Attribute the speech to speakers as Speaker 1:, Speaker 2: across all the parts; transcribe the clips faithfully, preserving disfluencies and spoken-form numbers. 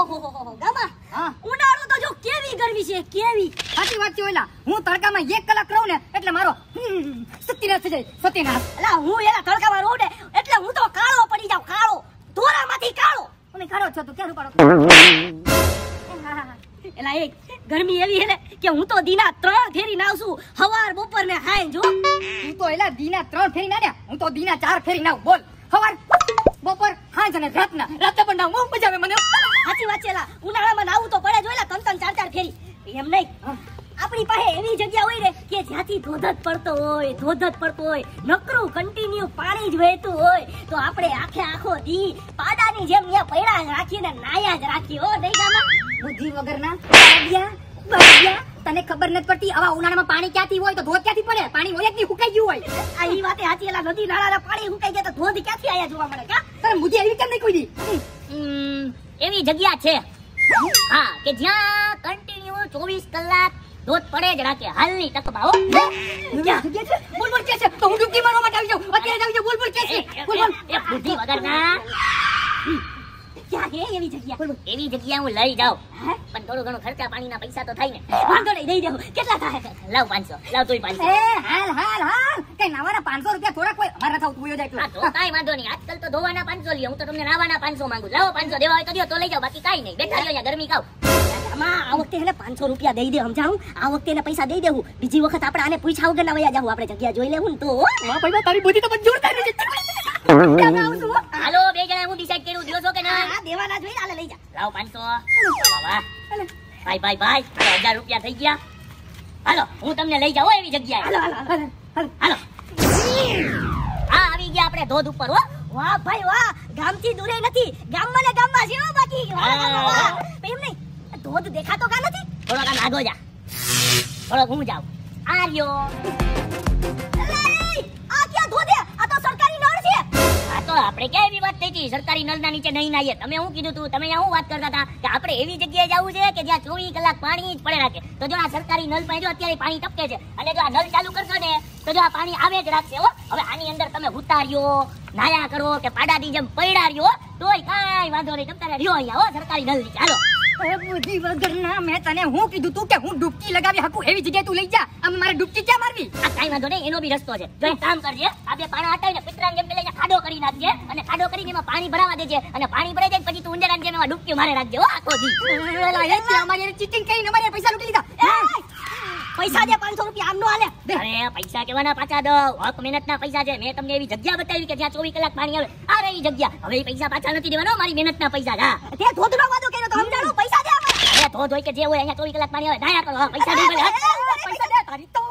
Speaker 1: ઓહો ગામા હા ઉનાળો તો જો કેવી ગરમી છે કેવી
Speaker 2: સાચી વાત છે ઓલા હું તડકામાં એક કલાક રહું ને એટલે મારો સતીનાશ થઈ જાય સતીનાશ
Speaker 1: અલા હું એલા તડકામાં રહું ને એટલે હું તો કાળો પડી જાઉં કાળો ધોરામાંથી કાળો
Speaker 2: તમે કાળો છો તો ક્યાં રૂપાડો
Speaker 1: એલા એક ગરમી એવી છે ને કે હું તો દીના ત્રણ ફેરી નાવ છું હવાર બપોર ને હાઈ જો
Speaker 2: તું તો એલા દીના ત્રણ ફેરી ના ને હું તો દીના ચાર ફેરી નાવ બોલ હવાર બપોર હાંજ અને રાતના રાતે પણ નાવ બહુ મજા આવે મને
Speaker 1: સાચી વાત છે એલા ઉનાળામાં નાવું તો પડે જોઈલા ત્રણ ત્રણ ચાર ચાર ફેરી એમ નહીં આપણી પાસે એવી જગ્યા હોય ને કે જ્યાંથી ધોધ જ પડતો હોય ધોધ જ પડતો હોય નકરું કન્ટિન્યુ પાણી જ વહેતું હોય તો આપણે આખે આખો દી પાડાની જેમ ત્યાં પૈડા જ રાખીને નાયા જ રાખી હો નહીં ગામા
Speaker 2: બુદ્ધિ વગરના બાડિયા બાડિયા તને ખબર નથી પડતી આવા ઉનાળામાં પાણી ક્યાંથી હોય તો ધોધ ક્યાંથી પડે પાણી હોય કે સુકાઈ ગયું હોય
Speaker 1: આ ઈ વાતે સાચી એલા નદી નાળાના પાણી સુકાઈ ગયા તો ધોધ ક્યાંથી આયા જોવા મળે કા
Speaker 2: તારે બુદ્ધિ એવી કેમ નહીં કોઈ દી
Speaker 1: એવી જગ્યા છે હા કે જ્યાં કન્ટિન્યુ ચોવીસ કલાક ધોધ પડે જ રાખે હાલની તકમાં હો
Speaker 2: બોલ બોલ કે છે તો હું ડૂબકી મારવા માટે આવી જાઉં અત્યારે આવી જાઉં બોલ બોલ કે છે બોલ બોલ
Speaker 1: એ બુદ્ધિ વગરના ક્યાં છે એવી જગ્યા એવી જગ્યા હું લઈ જાઉં પણ થોડું ઘણું ખર્ચા પાણીના પૈસા તો થાય ને વાંધો નહીં દઈ દેવું કેટલા થાય લાવ પાંચસો લાવ તોય પાંચસો
Speaker 2: એ હાલ હાલ હાલ કઈ નાવાના પાંચસો રૂપિયા થોડા કોઈ અમારા થાવ તું જાય
Speaker 1: તો કાઈ વાંધો નહીં આજકાલ તો ધોવાના પાંચસો લ્યો હું તો તમને નાવાના પાંચસો માંગુ લાવો પાંચસો દેવા હોય તો દો તો લઈ જાઓ બાકી કાઈ નહીં બેઠા રહ્યો અહીંયા ગરમી ખાવ આ વખતે એને પાંચસો રૂપિયા દઈ દે સમજાણું આ વખતે એને પૈસા દઈ દેવું બીજી વખત આપણે આને પૂછા વગર ના વયા જાવ આપણે જગ્યા જોઈ લેવું ને તો
Speaker 2: તારી બુદ્ધિ તો જોરદાર છે
Speaker 1: હાલો બે જણા હું ડિસાઈડ કર્યું દિયો છો કે ના હા દેવાના જોઈ હાલે લઈ જા લાવ પાંચસો વાહ ભાઈ ભાઈ ભાઈ હજાર રૂપિયા થઈ ગયા હાલો હું તમને લઈ જાઉં એવી જગ્યાએ હાલો હાલો હાલો હા આવી ગયા આપણે ધોધ ઉપર હો વાહ ભાઈ વાહ ગામથી દૂરે નથી ગામમાં ને ગામમાં છે હો બાકી વાહ એમ નહીં ધોધ દેખાતો કા નથી થોડોક આમ આગો જા થોડોક હું જાઉં આ રહ્યો આ ક્યાં ધોધે આ તો સરકારી નળ છે આ તો આપણે ક્યાં એવી વાત થઈ હતી સરકારી નળના નીચે નહીં નાઈએ તમે શું કીધું તું તમે શું વાત કરતા હતા કે આપણે એવી જગ્યાએ જવું છે કે જ્યાં ચોવીસ કલાક પાણી જ પડે રાખે તો જો આ સરકારી નળ પાસે જો અત્યારે પાણી ટપકે છે અને જો આ નળ ચાલુ કરશો ને તો જો આ પાણી આવે જ રાખશે હો હવે આની અંદર તમે ઉતાર્યો નાયા કરો કે પાડાની જેમ પૈડા રહ્યો તોય કાઈ વાંધો નહીં તમે તારે રહ્યો અહીંયા હો સરકારી નળ નીચે હાલો
Speaker 2: બુદ્ધિ વગરના મેં તને હું કીધું તું કે હું ડૂબકી લગાવી હકું એવી જગ્યાએ તું લઈ જા આમ મારે ડૂબકી ક્યાં મારવી
Speaker 1: આ કાઈ વાંધો નહીં એનો બી રસ્તો છે જો એક કામ કરજે આ બે પાણા હટાવીને પિતરાને જેમ પેલા ખાડો કરી નાખજે અને ખાડો કરીને એમાં પાણી ભરાવા દેજે અને પાણી ભરાઈ જાય પછી તું ઉંજરાની જેમ એમાં ડૂબકી મારે રાખજે હો આખો દી
Speaker 2: અમારી ચીટિંગ કરીને અમારે પૈસા લૂટી લીધા
Speaker 1: પૈસા દે પાંચસો રૂપિયા આમ નો હાલે અરે પૈસા કેવાના પાછા દો હક મહેનતના પૈસા છે મેં તમને એવી જગ્યા બતાવી કે જ્યાં ચોવીસ કલાક પાણી આવે આ રહી જગ્યા હવે એ પૈસા પાછા નથી દેવાનો મારી મહેનતના પૈસા હા તે ધોધનો વાદો કર્યો તો સમજાણો પૈસા દે અરે ધોધ હોય કે જે હોય અહીંયા ચોવીસ કલાક પાણી આવે નાયા કરો પૈસા દે પૈસા દે તારી તો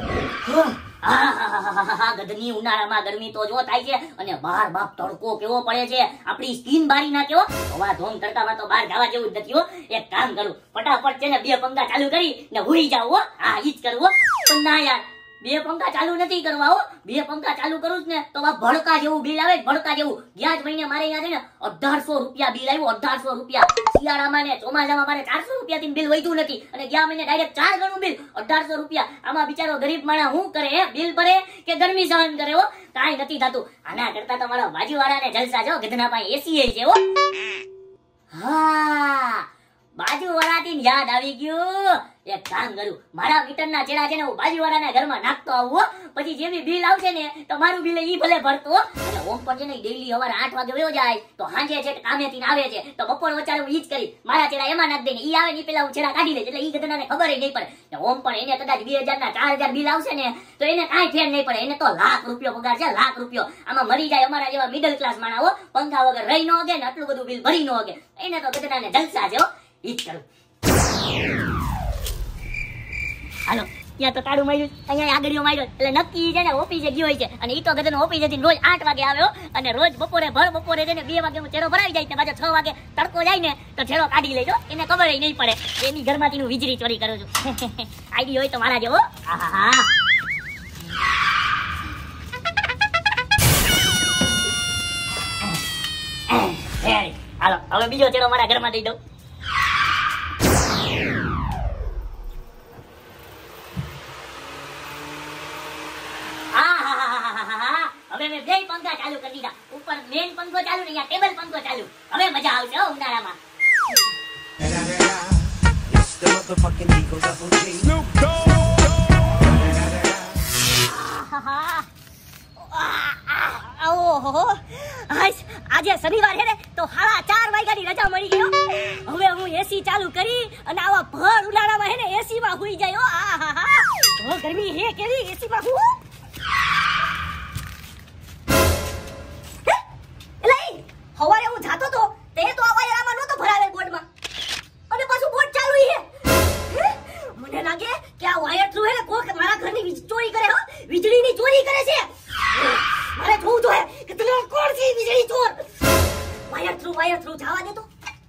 Speaker 1: ગધની ઉનાળામાં ગરમી તો જો થાય છે અને બહાર બાપ તડકો કેવો પડે છે આપણી સ્કિન બારી ના કેવો હવા ધોમ તડકામાં તો બહાર જવા જેવું જ નથી હો એક કામ કરું ફટાફટ છે ને બે પંખા ચાલુ કરી ને હુઈ જાવ હો હા ઈ જ કરવો પણ ના યાર બે પંખા ચાલુ નથી કરવા હો બે પંખા ચાલુ કરું ને તો આ ભડકા જેવું બિલ આવે ભડકા જેવું ગયા જ મહિને મારે અહીંયા છે ને અઢારસો રૂપિયા બિલ આવ્યું અઢારસો રૂપિયા શિયાળામાં ને ચોમાસામાં મારે ચારસો રૂપિયા થી બિલ વધ્યું નથી અને ગયા મહિને ડાયરેક્ટ ચાર ગણું બિલ અઢારસો રૂપિયા આમાં બિચારો ગરીબ માણસ શું કરે બિલ ભરે કે ગરમી સહન કરે હો કાંઈ નથી થતું આના કરતા તો મારા બાજુવાળાને જલસા જો ગધના પાસે એસી છે હો હા બાજુવાળાથી યાદ આવી ગયું એક કામ કરું મારા મીટરના ચેડા છે ને હું બાજુવાળાના ઘરમાં નાખતો આવું પછી જે બી બિલ આવશે ને તો મારું બિલ ઈ ભલે ભરતો અને ઓમ પણ છે ને ડેઈલી સવારે આઠ વાગે વયો જાય તો સાંજે છે કામેથી આવે છે તો બપોર વચારે હું ઈ જ કરી મારા ચેડા એમાં નાખ દઈને ઈ આવે ને પેલા હું ચેડા કાઢી લે એટલે ઈ ગધનાને ખબર નહીં પડે ઓમ પણ એને કદાચ બે હજાર ના ચાર હજાર બિલ આવશે ને તો એને કાંઈ ફેર નહીં પડે એને તો લાખ રૂપિયો પગાર છે લાખ રૂપિયો આમાં મરી જાય અમારા જેવા મિડલ ક્લાસ માણસો પંખા વગર રહી ન હોગે ને આટલું બધું બિલ ભરી ન હોગે એને તો ગધનાને જલસા છે હો ઈ જ કરું હાલો ત્યાં તો તાળું માર્યું અહીંયા આગળીઓ માર્યો એટલે નક્કી છે ને ઓફિસે ગયો હોય છે અને ઈ તો ગધેડો ઓફિસે થી રોજ આઠ વાગે આવ્યો અને રોજ બપોરે ભર બપોરે છે ને બે વાગે છેડો ભરાઈ જાય ને પાછો છ વાગે તડકો જાય ને તો છેડો કાઢી લેજો એને ખબર નહીં પડે એની ઘરમાંથી હું વીજળી ચોરી કરું છું આઈડી હોય તો મારા જેવો હા હા હાલો હવે બીજો છેડો મારા ઘરમાં દઈ દઉં હવે મેં બે પંખા ચાલુ કરી દીધા ઉપર મેન પંખો ચાલુ ને ટેબલ પંખો ચાલુ હવે મજા આવશે ઉનાળામાં
Speaker 3: motherfucking Eagle Double G. Snoop Dogg.
Speaker 1: ઓહો આજ આજે શનિવાર છે ને તો સાડા ચાર વાગ્યાની રજા મળી ગયો. હવે હું એસી ચાલુ કરી અને આવા ભર ઉનાળામાં હે ને એસી માં હુઈ જાય. હો આહાહા તો ગરમી હે કેવી એસી માં હું એલા હવારે હું જાતો તો તે તો આવા યારમાં નતો ભરાવે બોર્ડમાં અને પાછું બોર્ડ ચાલુ હે. મને લાગે કે આ વાયર થ્રુ હે ને કોક મારા ઘરની વીજ ચોરી કરે. હો વીજળીની ચોરી કરે છે. મારે જોવું તો હે કે તું કોણ છે વીજળી ચોર. વાયર થ્રુ વાયર થ્રુ જવા દે તો.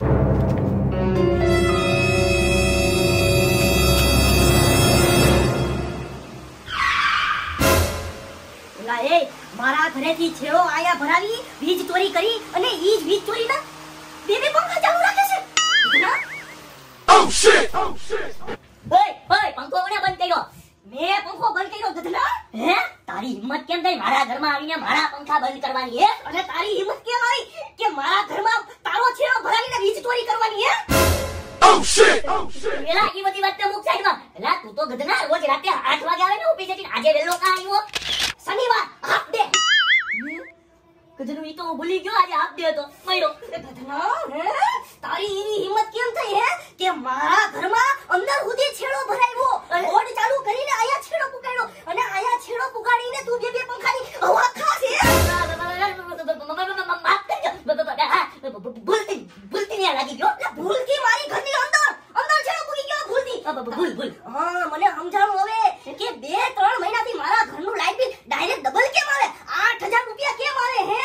Speaker 1: ઓલા એ મારા ઘરેથી છેડો આયા ભરાવી વીજ ચોરી કરી અને ઈ જ વીજ ચોરી ના બે બે પંખા ચાલુ રાખે છે.
Speaker 3: Oh shit! Oh shit!
Speaker 1: ઓય ઓય પંખો કોને બંધ કર્યો? મેં પંખો બંધ કર્યો ગધલા. હે તારી હિંમત કેમ થઈ મારા ઘરમાં આવીને મારા પંખા બંધ કરવાની? હે અને તારી હિંમત કેમ આવી કે મારા ઘરમાં તારો છેડો ભરાવીને વીજ ચોરી કરવાની? હે
Speaker 3: Oh shit! Oh shit!
Speaker 1: એલા ઈ બધી વાત મુક સાઈડમાં. એલા તું તો ગધના રોજ રાતે આઠ વાગે આવે ને ઊભી જતી આજે વેલો કા આવ્યો? શનિવાર હાફ ડે. ગધનું ઈ તો હું ભૂલી ગયો આજે હાફ ડે હતો. મયરો ગધના હે તારી ઈની હિંમત કેમ થઈ હે કે મારા ઘરમાં અંદર સુધી છેડો ભરાવ્યો બોર્ડ ચાલુ કરીને આયા છેડો પુગાડ્યો અને આયા છેડો પુગાડીને તું બે બે પંખાની હવા ખાશે. ભૂલતી ભૂલતી ને લાગી ગયો. ભૂલતી મારી ઘરની અંદર અંદર છેડો પુગી ગયો. ભૂલતી ભૂલ ભૂલ હા મને સમજાણું હવે કે બે ત્રણ મહિનાથી મારા ઘરનું લાઈટ બિલ ડાયરેક્ટ ડબલ કેમ આવે? આઠ હજાર રૂપિયા કેમ આવે? હે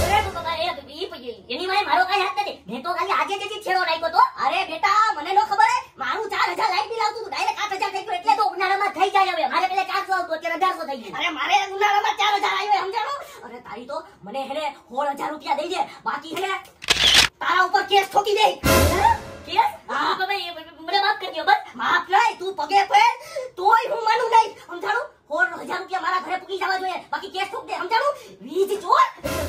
Speaker 1: એની મારે મારો કઈ હાથ નથી. મેં તો ખાલી આજે જ છેડો નાખ્યો તો. અરે બેટા મને નો ખબર હે મારું ચાર હજાર લાઈટ બિલ આવતું હતું ડાયરેક્ટ આઠ હજાર થઈ ગયું એટલે તો ઉનાળામાં થઈ જાય. હવે મારે પેલા ચારસો આવતું અત્યારે અઢારસો થઈ ગયું. અરે મારે ઉનાળામાં ચાર હજાર આવ્યો સમજાણું. અરે તારી તો મને હેને સોળ હજાર રૂપિયા દઈ દે બાકી હેને તારા ઉપર કેસ ઠોકી દે. કેસ હા મને માફ કરી દો. બસ માફ નહીં તું પગે પડ તોય હું માનું નહીં સમજાણું. સોળ હજાર રૂપિયા મારા ઘરે પૂકી જવા જોઈએ બાકી કેસ ઠોક દે સમજાણું. વીજ ચોર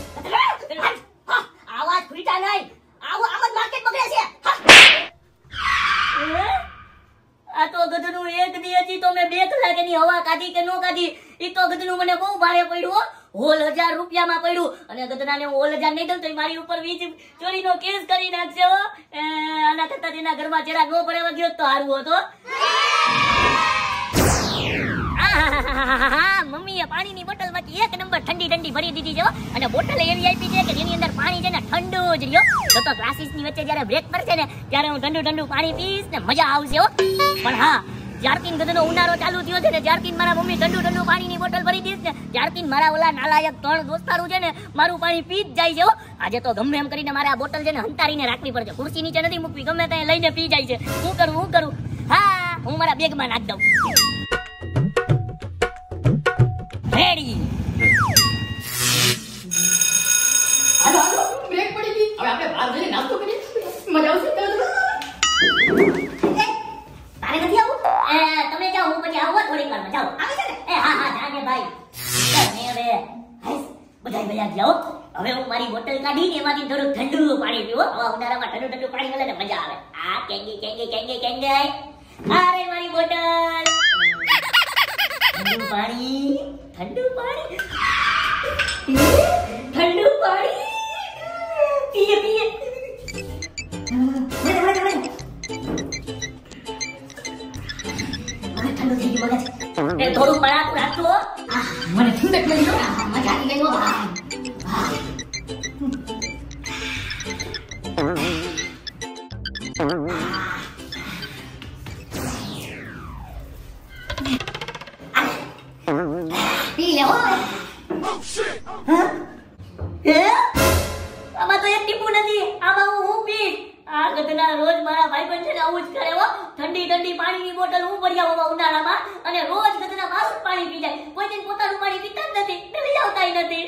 Speaker 1: આવાજ ફૂટા નહીં આવું આમ જ માર્કેટ બગડે છે. આ તો ગધનું એક દી હજી તો મેં બે કલાકની હવા કાઢી કે નો કાઢી ઈ તો ગધનું મને બહુ ભારે પડ્યું. હોલ હજાર રૂપિયામાં પડ્યું અને ગધનાને હું હોલ હજાર નહીં દઉં તો મારી ઉપર વીજ ચોરીનો કેસ કરી નાખશે. હો આના કરતા તેના ઘરમાં જરા નો પડે ગયો તો સારું હતો. મમ્મીએ પાણીની બોટલમાંથી એક નંબર ઠંડી ઠંડી ભરી દીધી છે અને બોટલ એવી આપી છે કે જેની અંદર પાણી છે ને ઠંડુ જ રહ્યો. તો તો ક્લાસીસની વચ્ચે જ્યારે બ્રેક પડશે ને ત્યારે હું ઠંડુ ઠંડુ પાણી પીશ ને મજા આવશે. હો પણ હા જ્યારથી ગધનો ઉનાળો ચાલુ થયો છે ને જ્યારથી મારા મમ્મી ઠંડુ ઠંડુ પાણીની બોટલ ભરી દીધી ને ત્યારથી મારા ઓલા નાલાયક ત્રણ દોસ્તારું છે ને મારું પાણી પી જ જાય છે. હો આજે તો ગમે એમ કરીને મારે આ બોટલ છે ને હંતારીને રાખવી પડશે. ખુરશી નીચે નથી મૂકવી ગમે ત્યાં લઈને પી જાય છે. હું કરું હું કરું હા હું મારા બેગમાં નાખ દઉં. રેડી
Speaker 2: હાલો હાલો બ્રેક પડી ગઈ. હવે આપણે બહાર જઈને નાસ્તો કરીએ મજા આવશે.
Speaker 1: તારે નથી આવું? એ તમે જાઓ હું પછી આવું થોડીક વારમાં જાઓ. આવે છે ને એ હા હા જાને ભાઈ. મે હવે હાઈસ બધાય મજા જાઓ. હવે હું મારી બોટલ કાઢીને એમાંથી થોડું ઠંડુ પાણી પીવો. હવે ઉનાળામાં ઠંડુ ઠંડુ પાણી મળે ને મજા આવે. આ કેંગી કેંગી કેંગી કેંગી અરે મારી બોટલ ઠંડુ પાણી ઠંડુ પાણી ઠંડુ પાણી પીએ પીએ. ઠંડુ થઈ ગયું મગજ. એ થોડું પડાતું રાખજો.
Speaker 2: મને ઠંડક મળી ગયો. મજા આવી ગઈ. હો ભાઈ પી લે. હો
Speaker 1: આમાં તો એક ટીપું નથી. આમાં હું હું પીશ. આ ગધના રોજ મારા ભાઈબંધ છે ને આવું જ કરે. હો ઠંડી ઠંડી પાણીની બોટલ હું ભરી આવું ઉનાળામાં અને રોજ ગધના મારું પાણી પી જાય. કોઈ દિન પોતાનું પાણી પીતા જ નથી. લઈ આવતા નથી.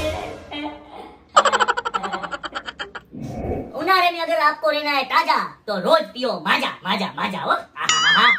Speaker 1: ઉનાળે में अगर आपको रहना है ताजा तो रोज पियो माजा माजा माजा. हो आहा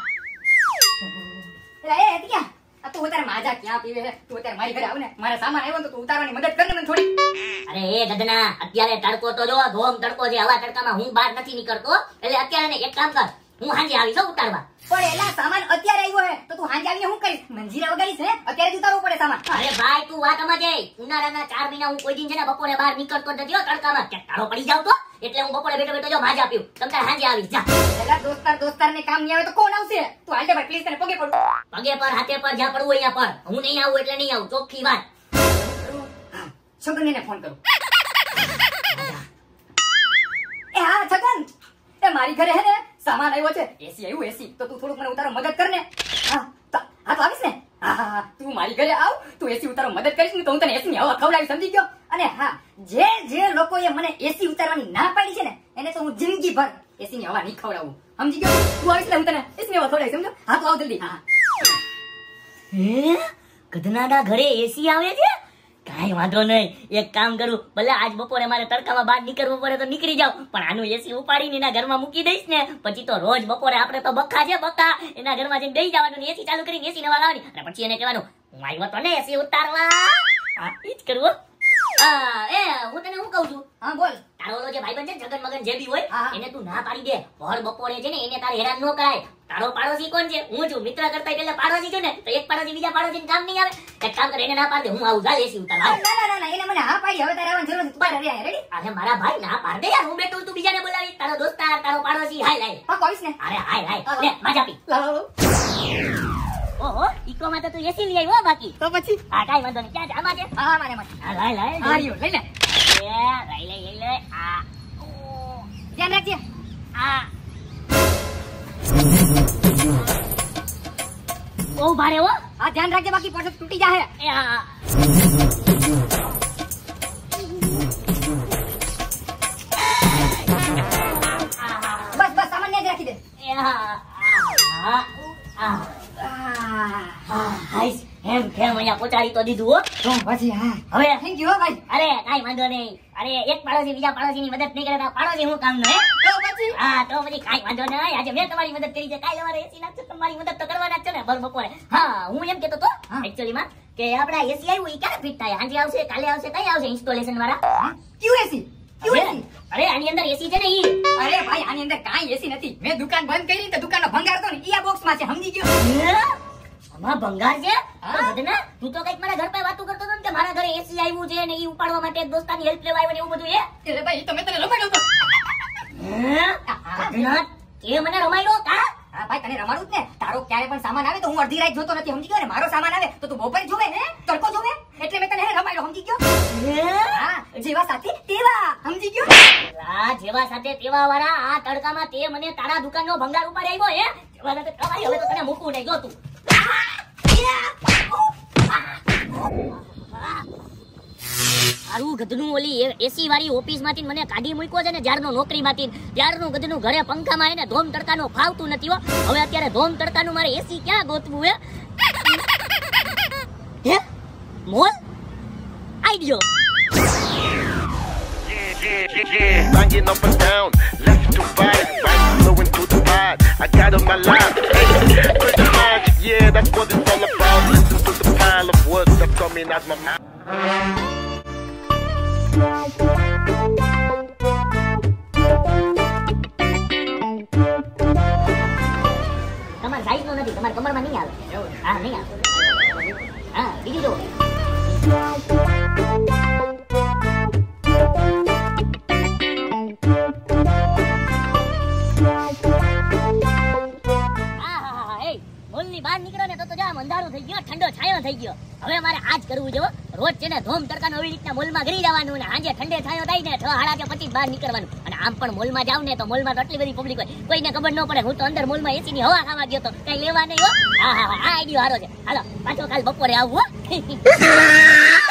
Speaker 2: એ તિયા આ તું અત્યારે માજા ક્યાં પીવે છે? તું અત્યારે મારી ઘરે આવ ને મારા સામાન આવ્યો તો તું ઉતારવાની મદદ કર ને મને થોડી.
Speaker 1: અરે એ ગધના અત્યારે તડકો તો જો ધોમ તડકો છે. હવા તડકામાં હું બહાર નથી નીકળતો એટલે અત્યારે ને એક કામ કર હું હાંજે આવીશ હો ઉતારવા.
Speaker 2: પણ એલા સામાન અત્યારે આવ્યો હે તો તું હાંજે આવીને શું કરીશ? મંજીરા વગાડીશ હે? અત્યારે જ ઉતારવું પડે સામાન.
Speaker 1: અરે ભાઈ તું વાત સમજે. ઉનાળાના ચાર મહિના હું કોઈ દિન છે ને બપોરે બહાર નીકળતો જ નથી હો તડકામાં. કે તારો પડી જાવ તો એટલે હું બપોરે બેઠો બેઠો જો ભાજા પીઉં. તમ તાર હાંજે આવીશ જા.
Speaker 2: એલા દોસ્તાર દોસ્તાર ને કામ નહીં આવે તો કોણ આવશે? તું હાલજે ભાઈ પ્લીઝ તને પગે પડું.
Speaker 1: પગે પર હાથે પર જ્યાં પડવું અહીંયા પર. હું નહીં આવું એટલે નહીં આવું ચોખ્ખી વાત.
Speaker 2: છગનને ફોન કરું. એ હા છગન, એ મારી ઘરે હે ને સામાન આવ્યો છે. એસી આવ્યું એસી. તો તું થોડુંક મને ઉતારો મદદ કર ને. હા તો- હા તો આવીશ ને? હા હા હા તું મારી ઘરે આવ. તું એસી ઉતારો મદદ કરીશ ને તો હું તને એસી ની હવા ખવડાવી, સમજી ગયો? અને હા, જે જે લોકોએ મને એસી ઉતારવાની ના પાડી છે ને એને તો હું જિંદગી ભર એસી ની હવા નહીં ખવડાવું, સમજી ગયો? તું આવીશ ને હું તને એસી ની હવા ખવડાવી, સમજો? હા તો આવ જલ્દી. હા
Speaker 1: હે ગધનાના ઘરે એસી આવે છે? કાંઈ વાંધો નહીં. એક કામ કરું, ભલે આજ બપોરે મારે તડકામાં બહાર નીકળવું પડે તો નીકળી જાવ, પણ આનું એસી ઉપાડીને એના ઘરમાં મૂકી દઈશ ને પછી તો રોજ બપોરે આપણે તો બક્કા છે બક્કા એના ઘરમાં જઈને દઈ જવાનું, એસી ચાલુ કરીને એસી નવા લાવવાની અને પછી એને કહેવાનું હું આવ્યો તો ને એસી ઉતારવા. હા ઈ જ કરવું. હા એ હું તને હું કહું છું,
Speaker 2: હા બોલ.
Speaker 1: તારો ઓલો જે ભાઈબંધ છે ને જગન મગન જે બી હોય
Speaker 2: હા.
Speaker 1: એને તું ના પાડી દે. ભર બપોરે છે ને એને તારે હેરાન ન કરાય. તારો પાડોશી કોણ છે? હું છું. મિત્ર કરતા એટલે પાડોશી છે ને, તો એક પાડોશી બીજા પાડોશી કામ નહીં આવે. એક કામ કરે એને ના પાડી દે, હું આવું જા એસી ઉતારવા.
Speaker 2: ના ના ના ના એને મને હા પાડી. હવે તારે આવવાની જરૂર નથી. તું બહાર રહે. રેડી?
Speaker 1: અરે મારા ભાઈ ના પાડ દે યાર, હું બેઠું તું બીજાને બોલાવી. તારો દોસ્તાર તારો પાડોશી હાય લાય.
Speaker 2: પાકો આવીશ ને?
Speaker 1: અરે હાય હાય લે મજા પી.
Speaker 2: લાવ લાવ, લાવ.
Speaker 1: ઓહો ઈકો માં તો તું એસી લઈ આવ્યો બાકી.
Speaker 2: તો પછી
Speaker 1: હા કાઈ વાંધો નહીં. ક્યાં જામાં છે?
Speaker 2: હા મારે મારે
Speaker 1: હા લાય લાય
Speaker 2: હા રહ્યો, લઈ લે.
Speaker 1: એ લઈ લે લઈ લે. આ ઓ
Speaker 2: ધ્યાન રાખજે.
Speaker 1: આ બહુ ભારે હો.
Speaker 2: હા ધ્યાન રાખજે, બાકી પાછો તૂટી જાહે.
Speaker 1: એ હા
Speaker 2: બસ બસ સામાન ન્યા જ રાખી દે.
Speaker 1: એ હા આ આ આ હાઈસ એમ કેમ અહીંયા પહોંચાડી તો દીધું હો.
Speaker 2: તો પછી હા
Speaker 1: હવે
Speaker 2: થેન્ક યુ હો ભાઈ.
Speaker 1: અરે કાઈ વાંધો નહીં. અરે એક પાડોશી બીજા પાડોશીની મદદ નહીં કરે તો પાડોશી હું કામ હે?
Speaker 2: તો પછી
Speaker 1: હા તો પછી કાઈ વાંધો નહીં. આજે મેં તમારી મદદ કરી છે, કાલે તમારે એસી નાખજો, તમારી મદદ તો કરવાના જ છે ને ભર બપોરે. હા હું એમ કેતો તો
Speaker 2: હા.
Speaker 1: એકચ્યુઅલી માં કે આપડા એસી આવ્યું ઈ ક્યારે ફિટ થાય? આજે આવશે, કાલે આવશે, કઈ આવશે ઇન્સ્ટોલેશન વાળા?
Speaker 2: હા ક્યુ એસી ક્યુ એસી.
Speaker 1: અરે આની અંદર એસી છે ને ઈ.
Speaker 2: અરે ભાઈ આની અંદર કાંઈ એસી નથી. મેં દુકાન બંધ કરી તો દુકાનનો ભંગાર હતો ને ઈ આ બોક્સમાં છે, સમજી ગયો?
Speaker 1: હે? આમાં ભંગાર છે?
Speaker 2: હા.
Speaker 1: તો બદના, તું તો કઈક મારા ઘર પર વાતું કરતો હતો ને કે મારા ઘરે એસી આવ્યું છે ને ઈ ઉપાડવા માટે એક દોસ્તાની હેલ્પ લેવા આવ્યો ને એવું બધું હે?
Speaker 2: એટલે ભાઈ ઈ તો મેં તને રમાડ્યો તો.
Speaker 1: હે? બદના, તે મને રમાડ્યો કા?
Speaker 2: હા ભાઈ તને રમાડું જ ને. તારો ક્યારે પણ સામાન આવે તો હું અડધી રાત જોતો નથી, સમજી ગયો ને? મારો સામાન આવે તો તું બપોરે જોવે હે, તડકો જોવે, એટલે મેં તને હે રમાડ્યો, સમજી ગયો?
Speaker 1: હે?
Speaker 2: હા જેવા સાથે તેવા, સમજી ગયો?
Speaker 1: આ જેવા સાથે તેવા વાળા આ તડકામાં તે મને તારા દુકાનનો ભંગાર ઉપાડી આવ્યો હે? જેવા સાથે કમાઈ, હવે તો તને મૂકવું નહીં, જો તું. મારું ગધનું ઓલી એસી વાળી ઓફિસ માંથી મને કાઢી મૂક્યો છે ને જ્યારનો નોકરી માંથી, ત્યારનું ગધનું ઘરે પંખામાં એને ધોમ તડકાનું ફાવતું નથી હો. હવે અત્યારે ધોમ તડકાનું મારે એસી ક્યાં ગોતવું હે? હે મોલ આઈડિયો.
Speaker 3: Yeah, yeah, yeah. Banging up and down, left to right, right, flowing to the right. I got on my life, hey, pretty much, yeah, that's what it's all about. Listen to the pile of words that's coming out my mouth.
Speaker 1: તમારા size નો નથી, તમારા કમરમાં નહીં આવે. હા નહીં આવે. હા બીજું જો મોલની બહાર નીકળો ને તો તો જામ અંધારું થઈ ગયો, ઠંડો છાયો થઈ ગયો. હવે મારે આજ કરવું જો, રોજ છે ને ધોમ તડકાનો એવી રીતના મોલમાં ગરી જવાનું ને આજે ઠંડે છાયો થાય ને છ હાડા કે પછી બહાર નીકળવાનું. અને આમ પણ મોલમાં જાવ ને તો મોલમાં તો આટલી બધી પબ્લિક હોય, કોઈને ખબર ન પડે. હું તો અંદર મોલમાં એસી ની હવા ખાવા ગયો તો કઈ લેવા નહીં હો. હા હા હા આ આઈડિયો સારો છે. હાલો પાછો કાલ બપોરે આવું હો.